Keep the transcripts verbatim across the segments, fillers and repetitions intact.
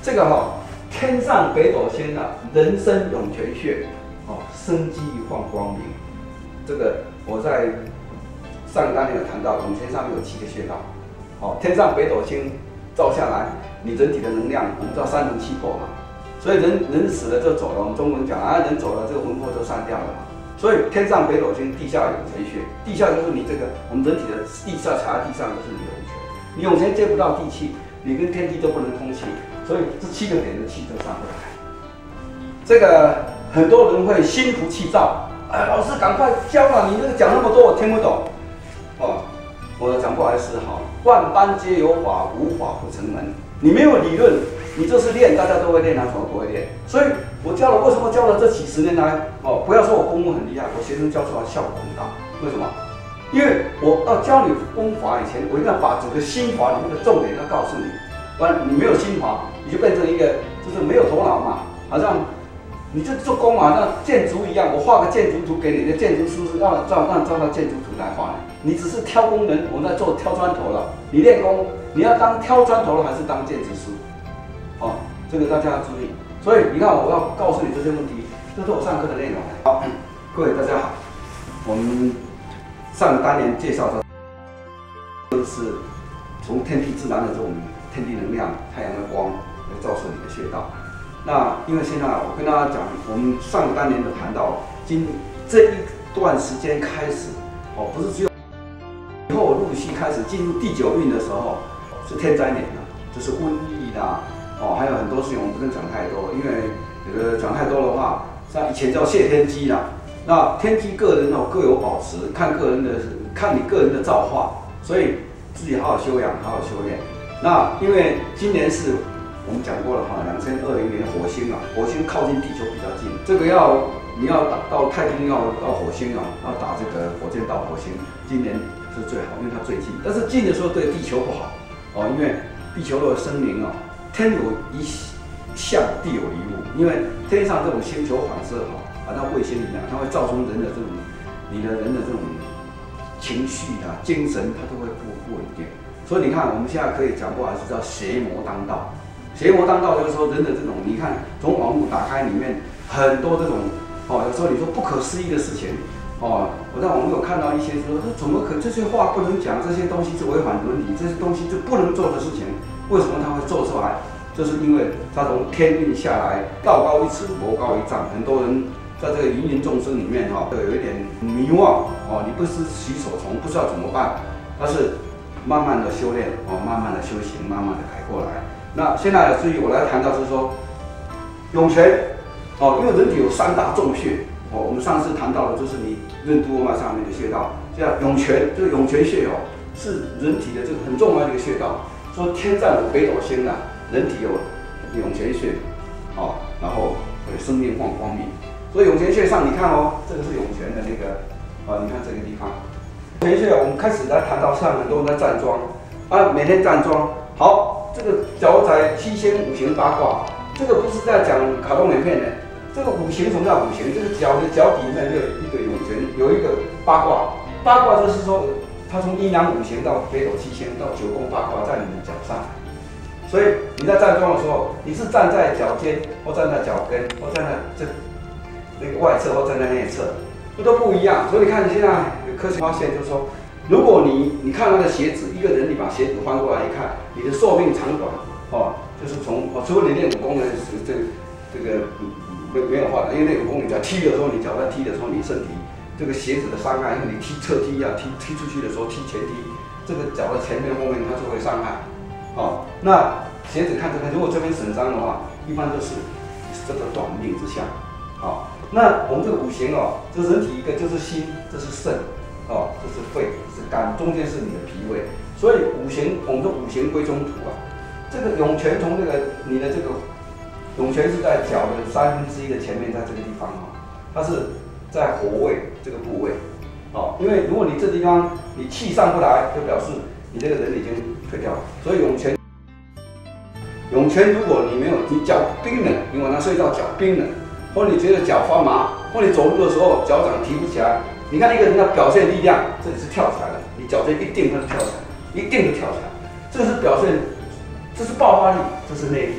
这个哈、哦，天上北斗星啊，人生涌泉穴，哦，生机放光明。这个我在上个单元有谈到，涌泉上面有七个穴道。哦，天上北斗星照下来，你人体的能量，我们知道三魂七魄嘛，所以人人死了就走了。我们中文讲啊，人走了，这个魂魄就散掉了嘛。所以天上北斗星，地下涌泉穴。地下就是你这个我们人体的地下卡在地上就是你的涌泉，你涌泉接不到地气，你跟天地都不能通气，所以这七个点的气就上不来。这个很多人会心浮气躁，哎，老师赶快教了，你这个讲那么多我听不懂。哦，我讲不好意思哈，万般皆有法，无法不成门。你没有理论，你就是练，大家都会练，他怎么不会练？所以我教了，为什么教了这几十年来，哦，不要说我功夫很厉害，我学生教出来效果很大。为什么？因为我要教你功法以前，我一定要把整个心法里面的重点要告诉你，不然你没有心法，你就变成一个就是没有头脑嘛，好像你就做工嘛，像建筑一样，我画个建筑图给你，的建筑师是让照让照到建筑图来画的，你只是挑工人，我在做挑砖头了，你练功，你要当挑砖头还是当建筑师？哦，这个大家要注意。所以你看，我要告诉你这些问题，这是我上课的内容。好，各位大家好，我们上个单元介绍的，就是从天地自然的这种天地能量、太阳的光来照射你的穴道。那因为现在我跟大家讲，我们上个单元有谈到，今这一段时间开始，哦，不是只有以后陆续开始进入第九运的时候，是天灾年了，就是瘟疫啦。哦，还有很多事情我们不能讲太多，因为这个讲太多的话，像以前叫谢天机啦。那天机个人哦各有保持，看个人的，看你个人的造化，所以自己好好修养，好好修炼。那因为今年是我们讲过了哈，两千二零年火星啊，火星靠近地球比较近，这个要你要打到太空要到火星啊，要打这个火箭到火星，今年是最好，因为它最近。但是近的时候对地球不好哦，因为地球的声明哦。天有一象，地有一物。因为天上这种星球反射哈，好像卫星一样，它会造成人的这种，你的人的这种情绪啊、精神，它都会不不稳定。所以你看，我们现在可以讲过来是叫邪魔当道。邪魔当道就是说人的这种，你看从网络打开里面很多这种哦，有时候你说不可思议的事情哦，我在网络有看到一些说，这怎么可这些话不能讲，这些东西是违反伦理，这些东西就不能做的事情。为什么他会做出来？就是因为他从天运下来，道高一尺，魔高一丈。很多人在这个芸芸众生里面哈，都有一点迷惘哦，你不知其所从，不知道怎么办。但是慢慢的修炼哦，慢慢的修行，慢慢的改过来。那现在至于我来谈到是说涌泉哦，因为人体有三大众穴哦，我们上次谈到的就是你任督脉上面的穴道，叫涌泉，这个涌泉穴哦，是人体的这个很重要的一个穴道。说天上有北斗星啊，人体有涌泉穴，哦，然后会生命放光明。所以涌泉穴上，你看哦，这个是涌泉的那个，啊，你看这个地方。涌泉穴，我们开始来谈到像很多人在站桩，啊，每天站桩。好，这个脚仔七星五行八卦，这个不是在讲卡通影片的。这个五行什么叫五行？这个脚的脚底里面有一个涌泉，有一个八卦。八卦就是说。它从阴阳五行到北斗七星到九宫八卦在你的脚上，所以你在站桩的时候，你是站在脚尖，或站在脚跟，或站在这那个外侧，或站在内侧，这都不一样。所以你看，现在有科学发现，就是说，如果你你看那个鞋子，一个人你把鞋子翻过来一看，你的寿命长短哦，就是从哦，除了你练武功的这这个没没有话，因为练武功你只要踢的时候，你脚在踢的时候，你身体。这个鞋子的伤害，因为你踢侧踢啊，踢踢出去的时候踢前踢，这个脚的前面后面它就会伤害。哦，那鞋子看这边，如果这边损伤的话，一般都是这个短命之相。好，那我们这个五行哦，这人体一个就是心，这是肾，哦，这是肺，这是肝，中间是你的脾胃。所以五行，我们说五行归中土啊。这个涌泉从这个你的这个涌泉是在脚的三分之一的前面，在这个地方哦，它是。在火位这个部位，哦，因为如果你这地方你气上不来，就表示你这个人已经退掉了。所以涌泉，涌泉如果你没有，你脚冰冷，你晚上睡觉脚冰冷，或者你觉得脚发麻，或者你走路的时候脚掌提不起来，你看一个人要表现力量，这里是跳起来了，你脚尖一定会跳起来，一定会跳起来，这是表现，这是爆发力，这是内力。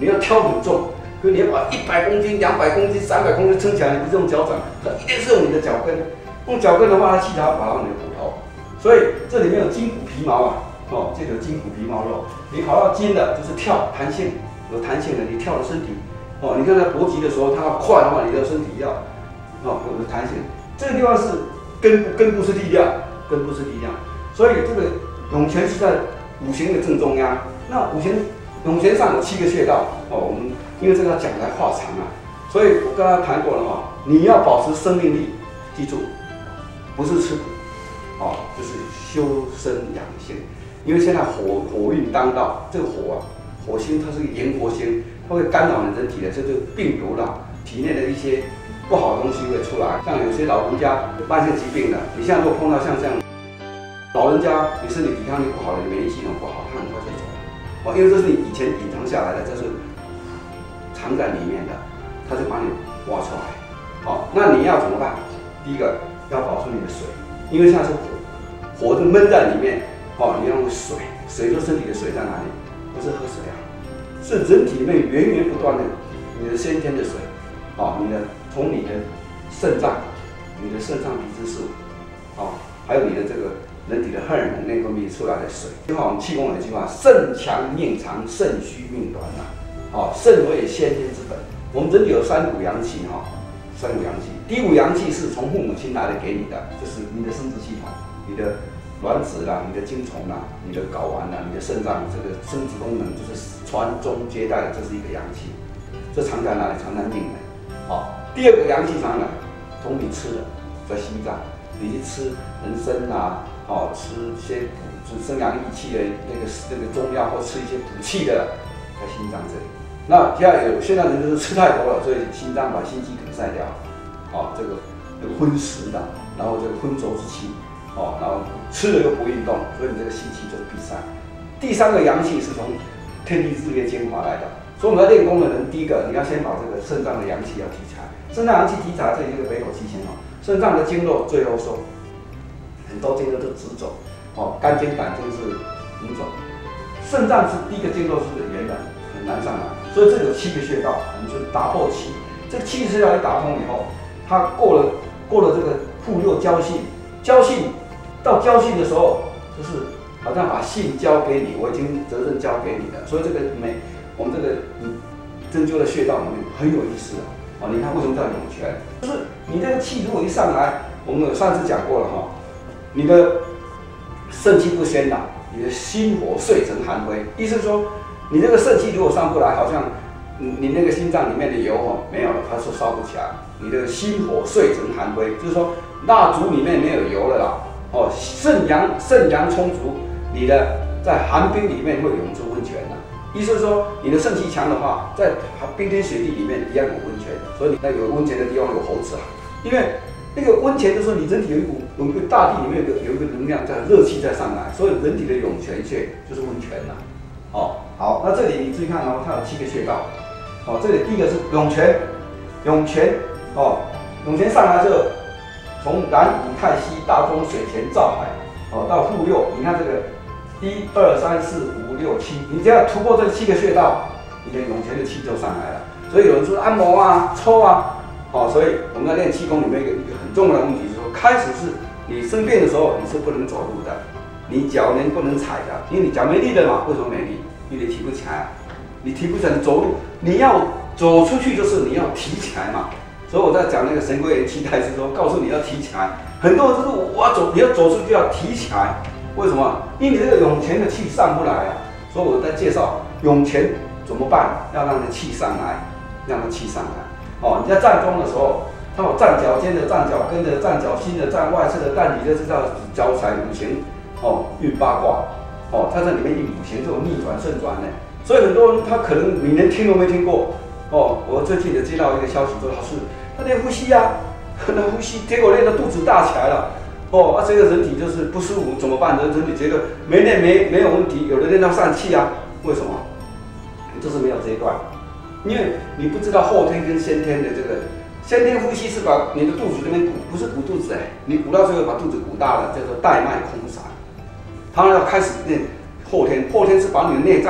你要挑很重，可你要把一百公斤、两百公斤、三百公斤撑起来，你不是用脚掌，它一定是用你的脚跟。用脚跟的话，它气条跑到你的骨头，所以这里面有筋骨皮毛啊，哦，这个筋骨皮毛肉，你跑到筋的就是跳弹性，有弹性的，你跳的身体，哦，你看在搏击的时候，它要快的话，你的身体要，哦，有弹性。这个地方是根部，根部是力量，根部是力量，所以这个涌泉是在五行的正中央。那五行涌泉上有七个穴道，哦，我们因为这个要讲来话长啊，所以我刚刚谈过了哈，你要保持生命力，记住。不是吃苦，哦，就是修身养性。因为现在火火运当道，这个火啊，火星它是个炎火星，它会干扰你人体的这个病毒啦，体内的一些不好的东西会出来。像有些老人家有慢性疾病的，你现在如果碰到像这样老人家，你身体抵抗力不好的，你免疫系统不好，他很快就走了。哦，因为这是你以前隐藏下来的，这是藏在里面的，他就把你挖出来。好，那你要怎么办？第一个。要保存你的水，因为现在是火，火就闷在里面，哦，你要用水，水就是身体的水在哪里？不是喝水啊，是人体里面源源不断的你的先天的水，哦，你的从你的肾脏，你的肾上皮质素，哦，还有你的这个人体的荷尔蒙内分泌出来的水。就好我们气功有一句话：肾强命长，肾虚命短呐。哦，肾为先天之本，我们人体有三股阳气哈。三股阳气，第一股阳气是从父母亲来的给你的，就是你的生殖系统，你的卵子啦，你的精虫啦，你的睾丸啦，你的肾脏这个生殖功能就是传宗接代的，这是一个阳气，这藏在哪里？藏在命里。好，第二个阳气藏哪里？从你吃的，在心脏，你去吃人参啦，哦，吃一些补生阳益气的那个那个中药，或吃一些补气的，在心脏这里。那现在有现在人就是吃太多了，所以心脏把心肌梗塞掉，哦，这个这个荤食的，然后这个荤浊之气，哦，然后吃了又不运动，所以你这个心气就闭塞。第三个阳气是从天地日月精华来的，所以我们在练功的人，第一个你要先把这个肾脏的阳气要提起来，肾脏阳气提起来，这里这个北斗七星哦，肾脏的经络最后收，很多经络都直走，哦，肝经、胆经是横走，肾脏是第一个经络是圆的，很难上来。所以这有七个穴道，我们就打破七。这个七个穴道一打通以后，它过了过了这个铺六交信，交信到交信的时候，就是好像把信交给你，我已经责任交给你了。所以这个每我们这个嗯针灸的穴道里面很有意思啊。哦，你看为什么叫涌泉？就是你这个气如果一上来，我们有上次讲过了哈，你的肾气不宣导，你的心火碎成寒灰，意思是说。你这个肾气如果上不来，好像你那个心脏里面的油哦没有了，它说烧不起来。你的心火碎成寒灰，就是说蜡烛里面没有油了啦。哦，肾阳肾阳充足，你的在寒冰里面会涌出温泉的。意思是说，你的肾气强的话，在冰天雪地里面一样有温泉。所以那有温泉的地方有猴子啊，因为那个温泉就是说你人体有一股有一个大地里面有一个有一个能量在热气在上来，所以人体的涌泉穴就是温泉呐。哦，好，那这里你注意看哦，它有七个穴道。哦，这里第一个是涌泉，涌泉哦，涌泉上来就从南五太溪，大中水泉照海，哦，到复六，你看这个一二三四五六七，你只要突破这七个穴道，你的涌泉的气就上来了。所以有人说按摩啊、抽啊，哦，所以我们在练气功里面一个一个很重要的问题是说，开始是你生病的时候你是不能走路的。你脚能不能踩的？因为你脚没力的嘛。为什么没力？因为你提不起来，你提不起来，你走路你要走出去就是你要提起来嘛。所以我在讲那个神龟元气太是说，告诉你要提起来。很多人就是我要走，你要走出去要提起来。为什么？因为你这个涌泉的气上不来啊。所以我在介绍涌泉怎么办？要让你气上来，让它气上来。哦，你在站桩的时候，它有站脚尖的、站脚跟的、站脚心的、站外侧的、站里的，这叫脚踩五行。哦，运八卦，哦，它在里面运五行，这种逆转顺转呢。所以很多人他可能你连听都没听过。哦，我最近也接到一个消息说，老师他练呼吸啊，那呼吸，结果练到肚子大起来了。哦，啊，这个人体就是不舒服，怎么办？人人体觉得没练没没有问题，有的练到疝气啊，为什么？就是没有这一段，因为你不知道后天跟先天的这个。先天呼吸是把你的肚子这边鼓，不是鼓肚子哎，你鼓到最后把肚子鼓大了，叫做带脉空散。他要开始练后天，后天是把你的内脏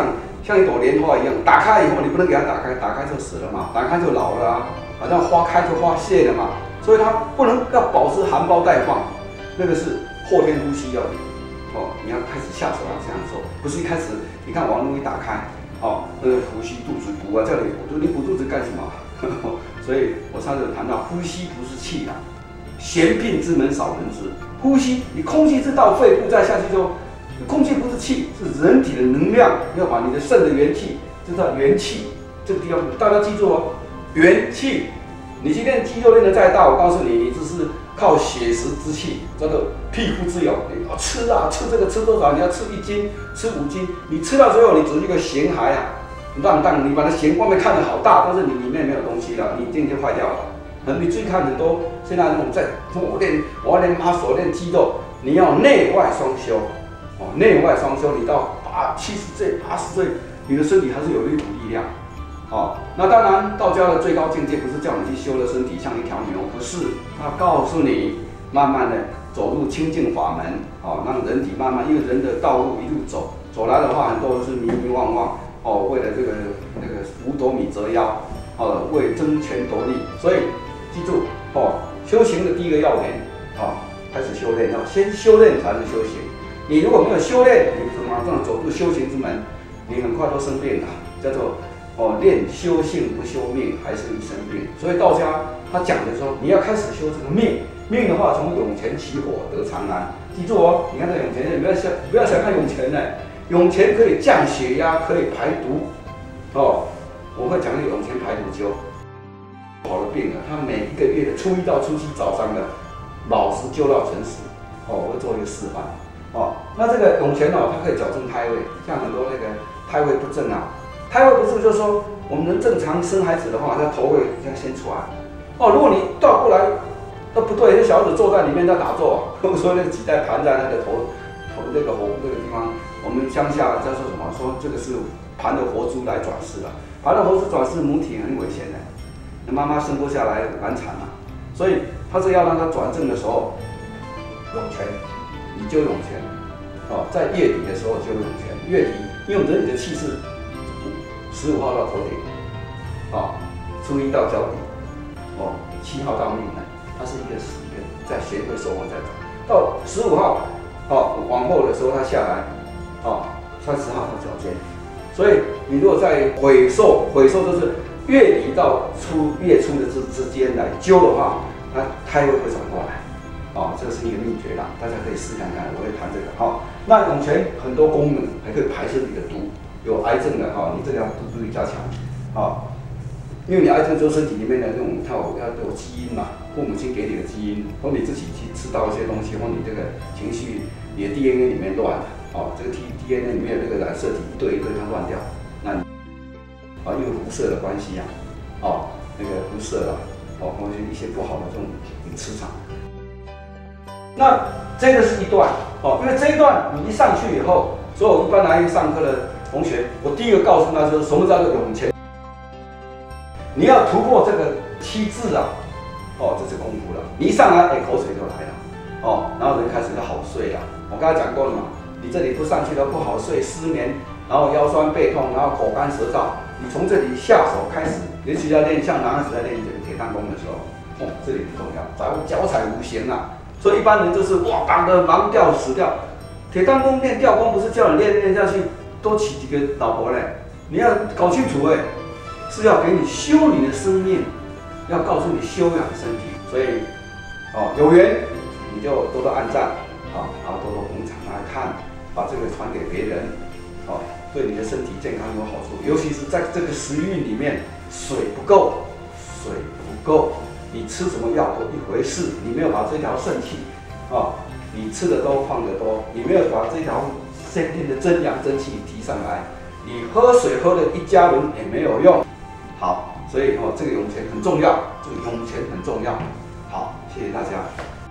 像一朵莲花一样，打开以后你不能给它打开，打开就死了嘛，打开就老了啊，好像花开就花谢了嘛，所以它不能要保持含苞待放，那个是后天呼吸要领哦，你要开始下手要这样做，不是一开始你看网络一打开哦，那个呼吸肚子鼓啊，叫你鼓，你鼓肚子干什么？所以我上次有谈到，呼吸不是气啊，闲病之门少人知。呼吸，你空气是到肺部再下去之后，空气不是气，是人体的能量，要把你的肾的元气，知道元气这个地方，大家记住哦，元气。你今天肌肉练得再大，我告诉你，你只是靠血食之气，叫做匹夫之勇。你要吃啊，吃这个吃多少？你要吃一斤，吃五斤，你吃到最后，你只是一个咸孩啊。让让你把它咸外面看得好大，但是你里面没有东西了，你已经坏掉了。你注意看很多现在那种在我练我要练 muscle 练肌肉，你要内外双修哦，内外双修，你到八七十岁八十岁，你的身体还是有一股力量。哦，那当然道教的最高境界不是叫你去修的身体像一条牛，不是，他告诉你慢慢的走入清净法门，哦，让人体慢慢，因为人的道路一路走走来的话，很多都是迷迷惘惘。哦，为了这个那个五斗米折腰，哦，为争权夺利，所以记住哦，修行的第一个要点，哦，开始修炼，要先修炼才能修行。你如果没有修炼，你马上走入修行之门，你很快都生病了，叫做哦，练修性不修命，还是一生病。所以道家他讲的说，你要开始修这个命，命的话从涌泉起火得长安。记住哦，你看这涌泉，不要小不要小看涌泉呢。涌泉可以降血压，可以排毒，哦，我会讲那个涌泉排毒灸。好的病人，他每一个月的初一到初七早上的老实灸到纯实，哦，我会做一个示范，哦，那这个涌泉哦，它可以矫正胎位，像很多那个胎位不正啊，胎位不正就是说我们能正常生孩子的话，他头会要先出来，哦，如果你倒过来，那不对，那小孩子坐在里面在打坐，所以那个脐带盘在那个头头那个喉那个地方。我们乡下叫做什么？说这个是盘的活猪来转世了，盘的活猪转世母体很危险的，那妈妈生不下来难产嘛，所以他是要让它转正的时候，涌泉，你灸涌泉，哦，在月底的时候灸涌泉，月底因为人体的气是十五号到头顶，哦，初一到脚底，哦，七号到命门，它是一个一个在学会收获在走，到十五号，哦，往后的时候它下来。哦，三十号到脚尖，所以你如果在癸寿，癸寿就是月底到初月初的之之间来灸的话，它胎位会转过来。哦，这个是一个秘诀啦，大家可以试看看。我会谈这个。好、哦，那涌泉很多功能，还可以排身体的毒，有癌症的哈、哦，你这个要注意加强。啊、哦，因为你癌症就是身体里面的那种套要有基因嘛，父母亲给你的基因，或你自己去吃到一些东西，或你这个情绪，你的 D N A 里面乱了。哦，这个 T D N A 里面有那个染色体一对一对它乱掉，那你啊因为辐射的关系啊，哦那个辐射了，哦或者一些不好的这种磁场。那这个是一段哦，因为这一段你一上去以后，所有一般来上课的同学，我第一个告诉他就是什么叫做涌泉，你要突破这个七字啊，哦这是功夫了，你一上来哎口水就来了，哦然后人开始就好睡啊，我刚才讲过了嘛。你这里不上去了不好睡，失眠，然后腰酸背痛，然后口干舌燥。你从这里下手开始，尤其在练像男孩子在练这个铁弹功的时候，哦，这里很重要，脚脚踩无形啊。所以一般人就是哇，绑得忙掉死掉。铁弹功练吊功不是叫你练练下去多娶几个老婆嘞，你要搞清楚哎，是要给你修你的生命，要告诉你修养身体。所以哦，有缘你就多多按赞啊，然后多多捧场来看。把这个传给别人，哦，对你的身体健康有好处。尤其是在这个时运里面，水不够，水不够，你吃什么药都一回事。你没有把这条肾气，哦，你吃的多放的多，你没有把这条先天的真阳真气提上来，你喝水喝了一加仑也没有用。好，所以哦，这个涌泉很重要，这个涌泉很重要。好，谢谢大家。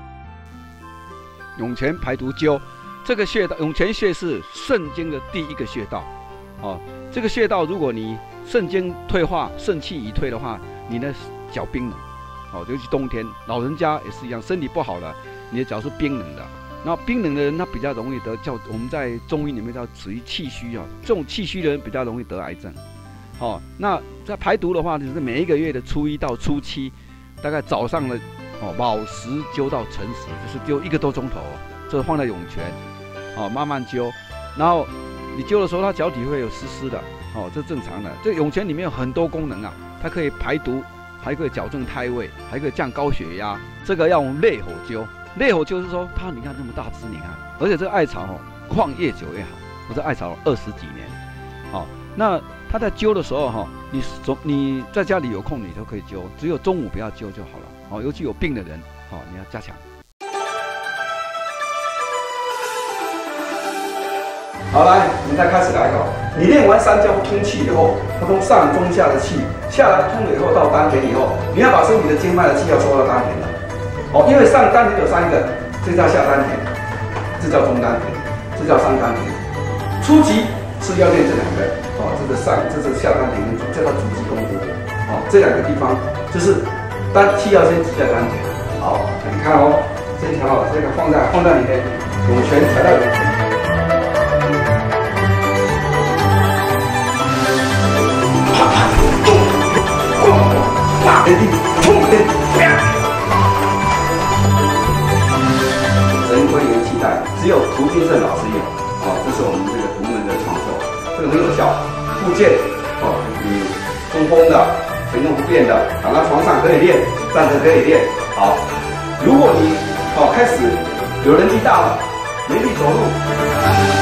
涌泉排毒灸。这个穴道涌泉穴是肾经的第一个穴道，哦，这个穴道如果你肾经退化、肾气已退的话，你的脚冰冷，哦，尤其冬天，老人家也是一样，身体不好了，你的脚是冰冷的， 然后冰冷的人他比较容易得叫我们在中医里面叫属于气虚啊，这种气虚的人比较容易得癌症。好、哦，那在排毒的话，就是每一个月的初一到初七，大概早上的哦卯时灸到辰时，就是灸一个多钟头，这放在涌泉，哦慢慢灸，然后你灸的时候，它脚底会有湿湿的，哦这正常的。这涌泉里面有很多功能啊，它可以排毒，还可以矫正胎位，还可以降高血压。这个要用烈火灸。烈火就是说，它你看这么大枝，你看，而且这个艾草哦，放越久越好。我这艾草二十几年，好、哦，那它在灸的时候哈、哦，你总你在家里有空你都可以灸，只有中午不要灸就好了。哦，尤其有病的人，哦，你要加强。 好，来，我们再开始来哦。你练完三焦通气以后，它从上中下的气下来通了以后，到丹田以后，你要把身体的经脉的气要收到丹田了。哦，因为上丹田有三个，这叫下丹田，这叫中丹田，这叫上丹田。初级是要练这两个，哦，这个上，这是下丹田跟这叫足极功夫。哦，这两个地方就是丹气要先集在丹田。好，你看哦，这一条这个放在放在里面，涌泉踩到涌泉。大天地，冲天，神龟元气袋，只有涂金胜老师有，哦，这是我们这个独门的创作，这个很有效。附件，哦，你中风的、行动不便的，躺在床上可以练，站着可以练。好，如果你哦开始有人气大了，没力走路。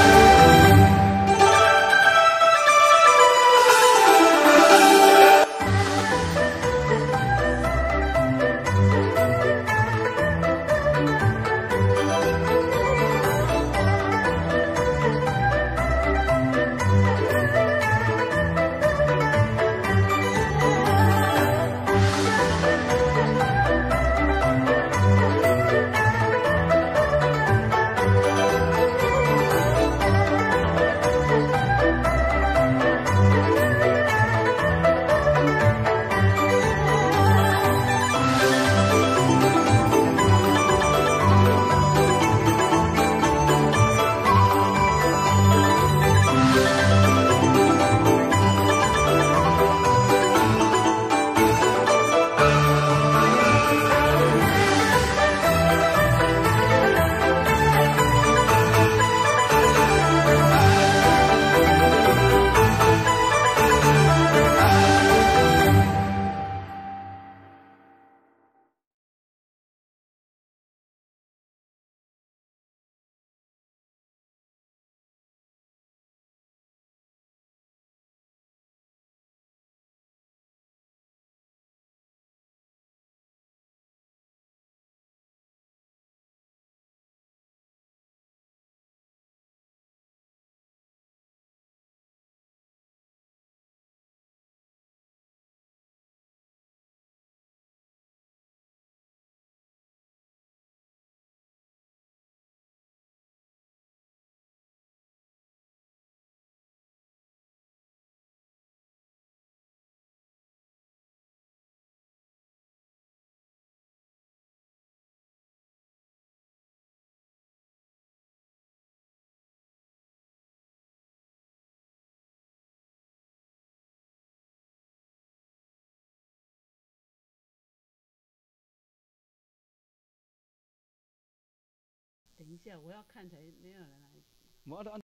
等一下，我要看才没有人来。 我